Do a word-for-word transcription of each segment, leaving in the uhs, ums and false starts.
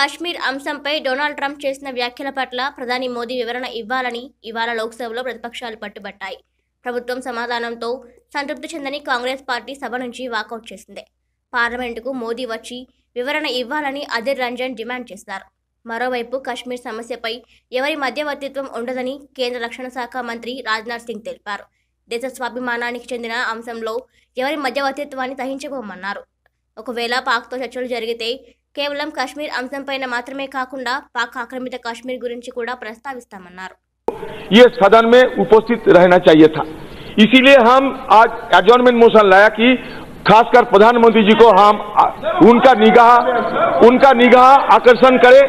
కాశ్మీర్ అంశంపై Donald Trump చేసిన వ్యాఖ్యల పట్ల ప్రధాని మోదీ వివరణ ఇవ్వాలని ఇవాళ లోక్సభలో ప్రతిపక్షాలు పట్టుబట్టాయి. ప్రభుత్వం సమాధానంతో సంతృప్తి చెందని కాంగ్రెస్ పార్టీ సభ నుంచి వాకౌట్ చేసింది. పార్లమెంటుకు మోదీ వచ్చి వివరణ ఇవ్వాలని అధిర్ రంజన్ డిమాండ్ చేశారు. మరోవైపు కాశ్మీర్ సమస్యపై ఎవరి మధ్యవర్తిత్వం ఉండదని కేంద్ర రక్షణ శాఖ మంత్రి రాజ్నాథ్ సింగ్ తెలిపారు. దేశ స్వాభిమానానికి చెందిన అంశంలో ఎవరి మధ్యవర్తిత్వాన్ని సహించబోమన్నారు. ఒకవేళ పాక్తో చర్చలు జరిగితే కేవలం కాశ్మీర్ అంశంపైన మాత్రమే కాకుండా పాక్ ఆక్రమిత కాశ్మీర్ గురించి కూడా ప్రస్తావిస్తామన్నారు. ये सदन में उपस्थित रहना चाहिए था, इसीलिए हम आज एडजॉर्नमेंट मोशन लाया कि खासकर प्रधानमंत्री जी को हम उनका निगाह उनका निगाह आकर्षण करें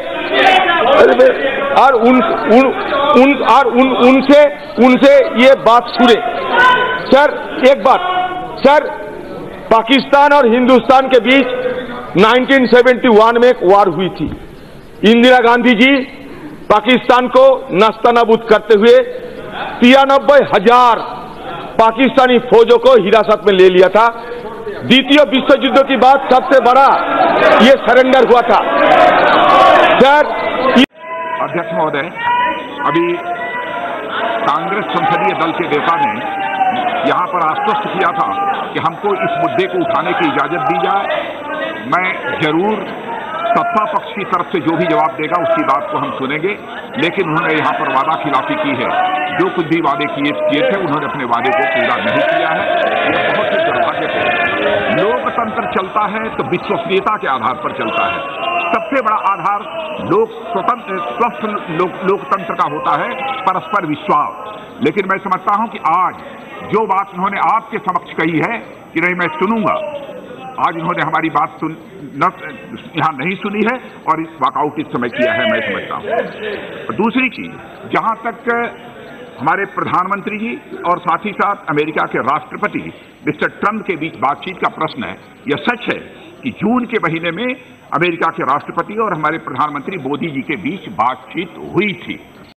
और उन, उन, उन और उन, उनसे उनसे ये बात सुने. सर एक बात, सर पाकिस्तान और हिंदुस्तान के बीच उन्नीस सौ इकहत्तर में एक वार हुई थी. इंदिरा गांधी जी पाकिस्तान को नस्तनाबूद करते हुए तिरानबे हजार पाकिस्तानी फौजों को हिरासत में ले लिया था. द्वितीय विश्व युद्ध की बाद सबसे बड़ा ये सरेंडर हुआ था. सर अध्यक्ष महोदय, अभी कांग्रेस संसदीय दल के नेता ने यहां पर आश्वस्त किया था कि हमको इस मुद्दे को उठाने की इजाजत दी जाए. मैं जरूर सत्ता पक्ष की तरफ से जो भी जवाब देगा उसकी बात को हम सुनेंगे, लेकिन उन्होंने यहाँ पर वादा खिलाफी की है. जो कुछ भी वादे किए किए थे उन्होंने अपने वादे को पूरा नहीं किया है. यह बहुत ही दुर्भाग्यपूर्ण है. लोकतंत्र चलता है तो विश्वसनीयता के आधार पर चलता है. सबसे बड़ा आधार लोक स्वतंत्र स्वस्थ लोक, लोकतंत्र का होता है परस्पर विश्वास. लेकिन मैं समझता हूं कि आज जो बात उन्होंने आपके समक्ष कही है कि नहीं मैं सुनूंगा, आज उन्होंने हमारी बात सुन न यहाँ नहीं सुनी है और इस वॉकआउट इस समय किया है, मैं समझता हूँ. और दूसरी चीज, जहाँ तक हमारे प्रधानमंत्री जी और साथ ही साथ अमेरिका के राष्ट्रपति मिस्टर ट्रंप के बीच बातचीत का प्रश्न है, यह सच है कि जून के महीने में अमेरिका के राष्ट्रपति और हमारे प्रधानमंत्री मोदी जी के बीच बातचीत हुई थी.